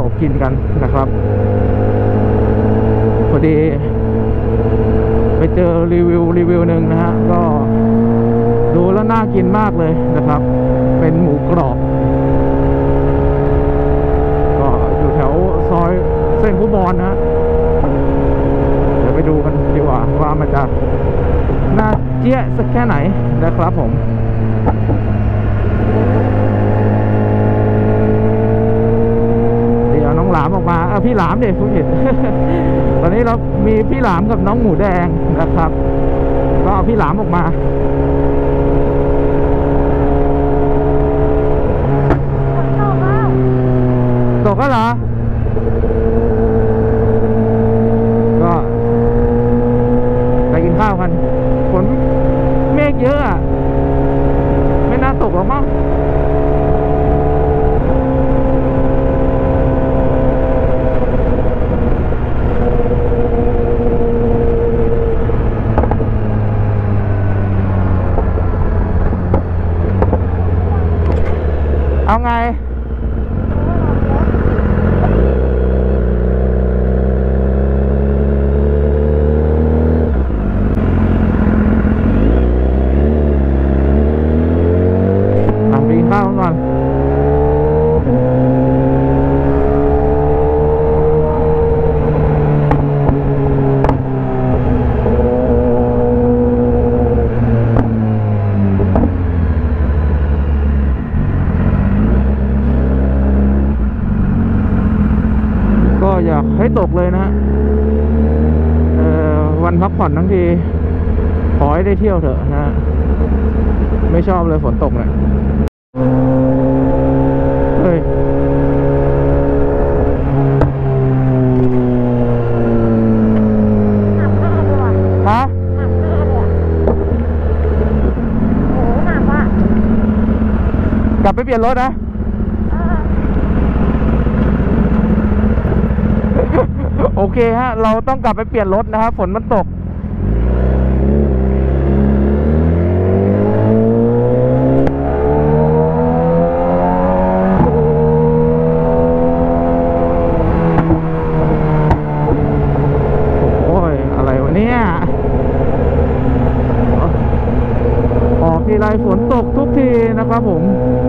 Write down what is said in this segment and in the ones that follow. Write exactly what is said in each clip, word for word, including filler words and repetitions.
กินกันนะครับพอดีไปเจอรีวิวรีวิวหนึ่งนะฮะก็ดูแล้วน่ากินมากเลยนะครับเป็นหมูกรอบก็อยู่แถวซอยเส้นคูบอนนะฮะเดี๋ยวไปดูกันดีกว่าว่ามันจะน่าเจี๊ยะสักแค่ไหนนะครับผมเดี๋ยวน้องหลามออกมาเออพี่หลามเด็กผู้ผิด ตอนนี้เรามีพี่หลามกับน้องหมูแดงนะครับก็เอาพี่หลามออกมาตกก็เหรอก็ไปกินข้าวกันฝนเมฆเยอะไม่น่าตกหรอกมั้งเอาไงข้าวก่อนก็อยากให้ตกเลยนะเอ่อวันพักผ่อนทั้งทีขอให้ได้เที่ยวเถอะนะไม่ชอบเลยฝนตกเนี่ยเฮ้ยฮะกลับไปเปลี่ยนรถนะโอเคฮะเราต้องกลับไปเปลี่ยนรถนะครับฝนมันตกออกทีไรฝนตกทุกทีนะครับผม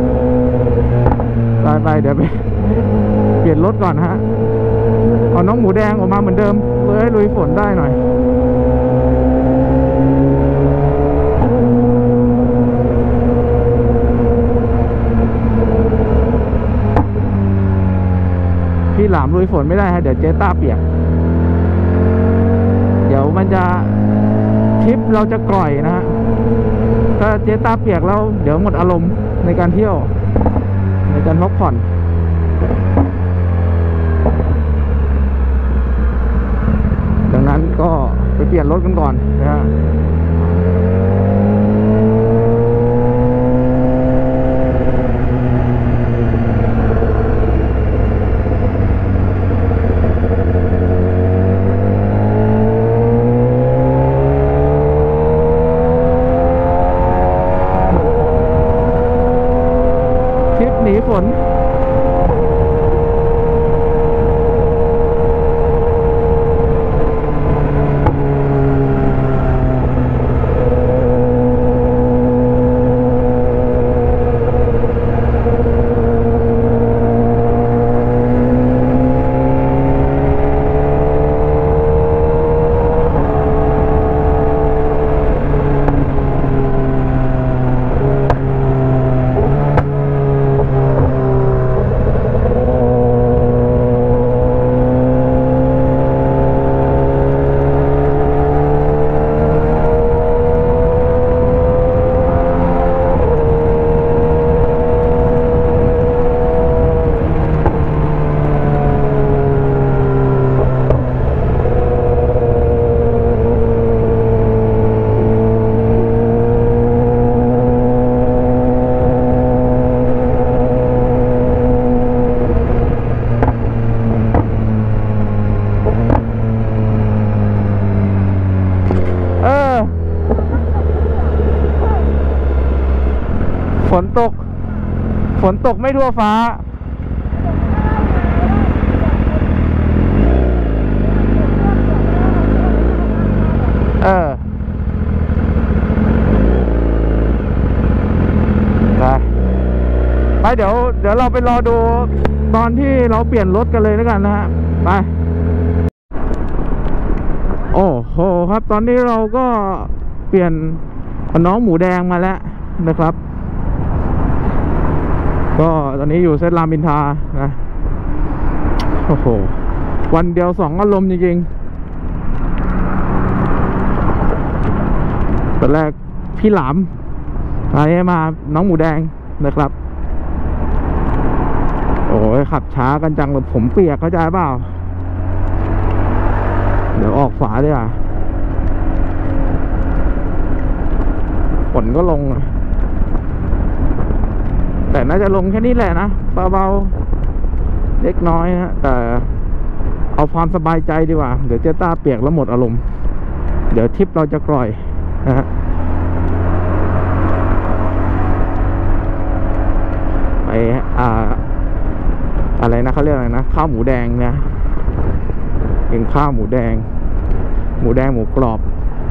ไปไปเดี๋ยวไปเปลี่ยนรถก่อนฮะเอาน้องหมูแดงออกมาเหมือนเดิมเพื่อให้ลุยฝนได้หน่อยพี่หลามลุยฝนไม่ได้ฮะเดี๋ยวเจ๊ต้าเปียกเดี๋ยวมันจะทริปเราจะกร่อยนะฮะถ้าเจ๊ตาเปียกแล้วเดี๋ยวหมดอารมณ์ในการเที่ยวในการพักผ่อนดังนั้นก็ไปเปลี่ยนรถกันก่อนนะฮะหนีฝนฝนตกฝนตกไม่ทั่วฟ้าดี๋ยวเราไปรอดูตอนที่เราเปลี่ยนรถกันเลยแล้วกันนะฮะไปโอ้โหครับตอนนี้เราก็เปลี่ยนน้องหมูแดงมาแล้วนะครับก็ตอนนี้อยู่เส้นรามอินทรานะโอ้โหวันเดียวสองอารมณ์จริงๆตอนแรกพี่หลามอันนี้มาน้องหมูแดงนะครับโอ้ยขับช้ากันจังเลยผมเปียกเข้าใจเปล่าเดี๋ยวออกฝาดีกว่าฝนก็ลงแต่น่าจะลงแค่นี้แหละนะเบาๆเล็กน้อยนะแต่เอาความสบายใจดีกว่าเดี๋ยวเจ๊ต้าเปียกแล้วหมดอารมณ์เดี๋ยวทริปเราจะกร่อยนะฮะไปอ่าอะไรนะเขาเรียกอะไรนะข้าวหมูแดงเนี่ยกินข้าวหมูแดงหมูแดงหมูกรอบ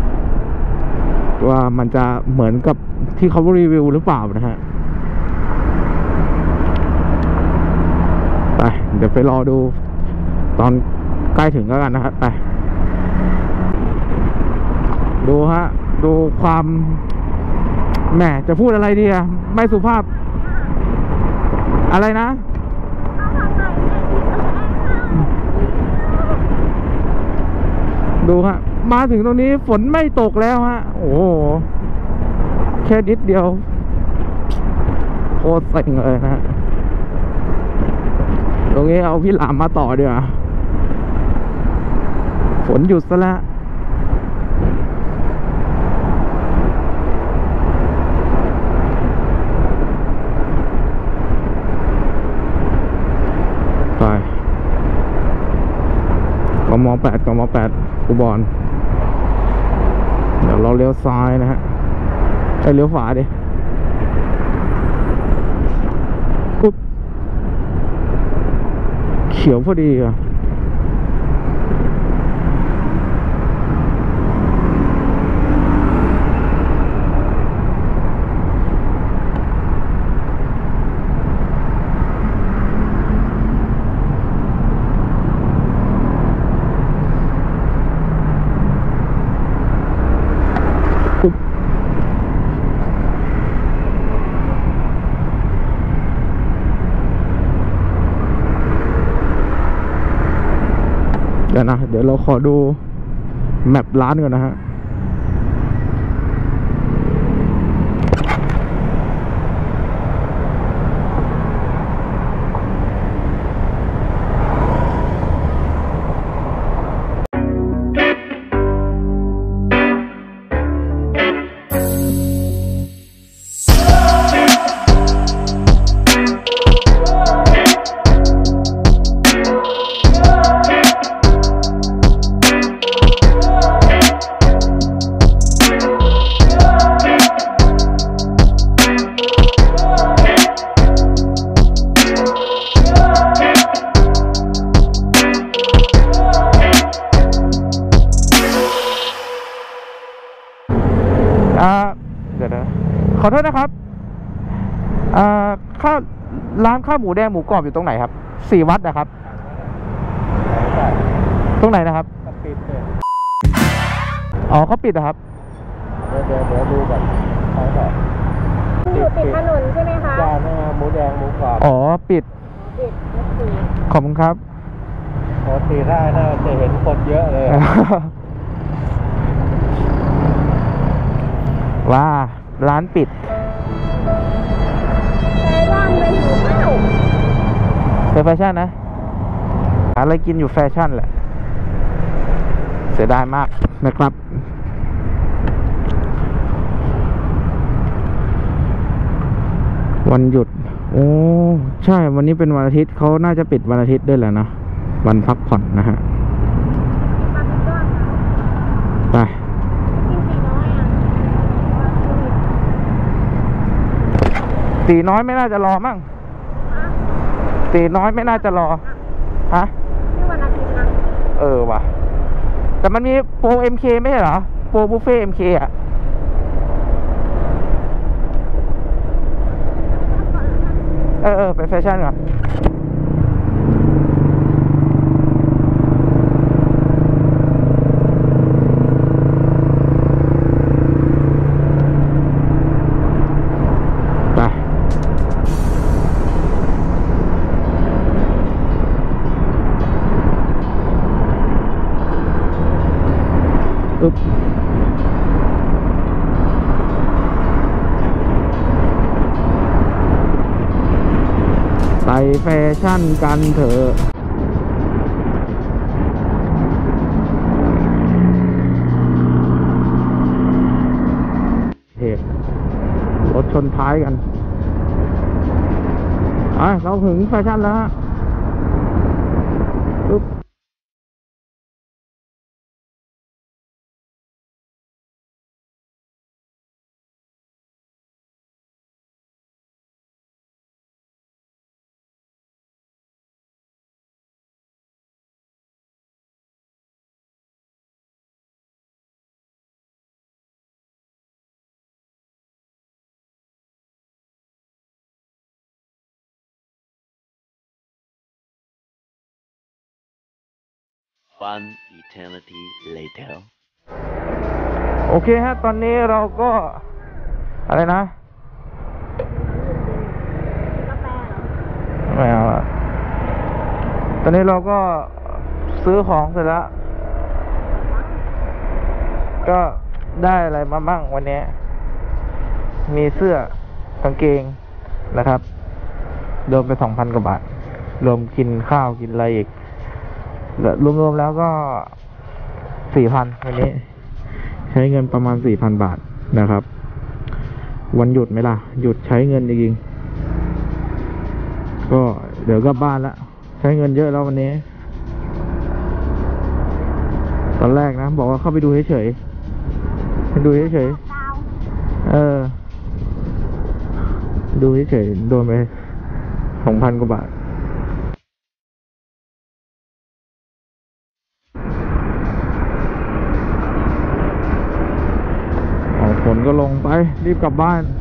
ว่ามันจะเหมือนกับที่เขารีวิวหรือเปล่านะฮะไปเดี๋ยวไปรอดูตอนใกล้ถึงแล้วกันนะครับไปดูฮะดูความแหมจะพูดอะไรดีอะไม่สุภาพอะไรนะดูฮะมาถึงตรงนี้ฝนไม่ตกแล้วฮะโอ้โหแค่นิดเดียวโคตรเซ็งเลยนะฮะตรงนี้เอาพี่หลามมาต่อดีกว่าฝนหยุดซะแล้วไปกมแปดกมแปดอุบลเดี๋ยวเราเลี้ยวซ้ายนะฮะไปเลี้ยวขวาดิปุ๊บเขียวพอดีอ่ะเดี๋ยวนะเดี๋ยวเราขอดูแมปร้านก่อนนะฮะเดี๋ยวนะขอโทษนะครับอ่าข้าวร้านข้าวหมูแดงหมูกรอบอยู่ตรงไหนครับสี่วัดนะครับตรงไหนนะครับปิดเลยอ๋อเขาปิดนะครับเดี๋ยวเดี๋ยวเดี๋ยวดูก่อนเขาบอกอยู่ติดถนนใช่ไหมคะจ้าเนี่ยหมูแดงหมูกรอบอ๋อปิดปิดขอบคุณครับปกติได้น่าจะเห็นคนเยอะเลยว่าร้านปิดแฟชั่นเลยหิวข้าวเป็นแฟชั่นนะอะไรกินอยู่แฟชั่นแหละเสียดายมากนะครับวันหยุดโอ้ใช่วันนี้เป็นวันอาทิตย์เขาน่าจะปิดวันอาทิตย์ด้วยแหละนะวันพักผ่อนนะฮะไปตีน้อยไม่น่าจะรอมั้งตีน้อยไม่น่าจะรอฮะนี่วันอาทิตย์นะเออว่ะแต่มันมีโปร เอ็ม เค ไม่ใช่เหรอโปรบุฟเฟ่ เอ็ม เค อ่ะเออเออไปแฟชั่นก่อนไปอึ๊บไปแฟชั่นกันเถอะเหตุรถชนท้ายกันอ่ะเราถึงแฟชั่นแล้วฮะปึ๊บ One eternity later โอเคฮะตอนนี้เราก็อะไรนะไม่เอาละตอนนี้เราก็ซื้อของเสร็จแล้วก็ได้อะไรมาบ้างวันนี้มีเสื้อกางเกงนะครับรวมไปสองพันกว่าบาทรวมกินข้าวกินอะไรอีกรวมๆแล้วก็สี่พันวันนี้ใช้เงินประมาณสี่พันบาทนะครับวันหยุดไหมล่ะหยุดใช้เงินจริงๆก็เดี๋ยวกลับบ้านละใช้เงินเยอะแล้ววันนี้ตอนแรกนะบอกว่าเข้าไปดูเฉยๆไปดูเฉยๆเออดูเฉยๆโดนไปสองพันกว่าบาทฝนก็ลงไปรีบกลับบ้าน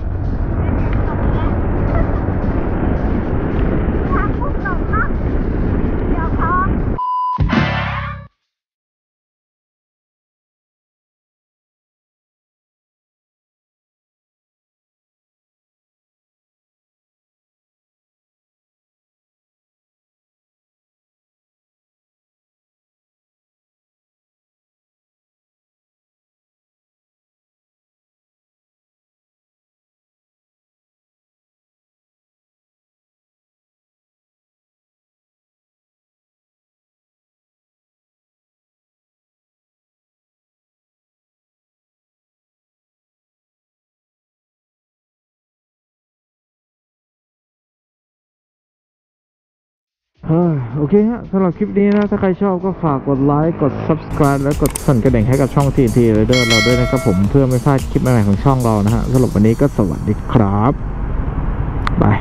โอเคฮะสำหรับคลิปนี้นะถ้าใครชอบก็ฝากกดไลค์กด ซับสไครบ์ และกดสั่นกระดิ่งให้กับช่อง ที เอ็น ที Rider เราด้วยนะครับผมเพื่อไม่พลาดคลิปใหม่ๆของช่องเรานะฮะสำหรับวันนี้ก็สวัสดีครับบาย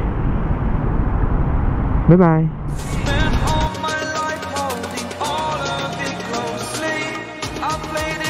บ๊ายบาย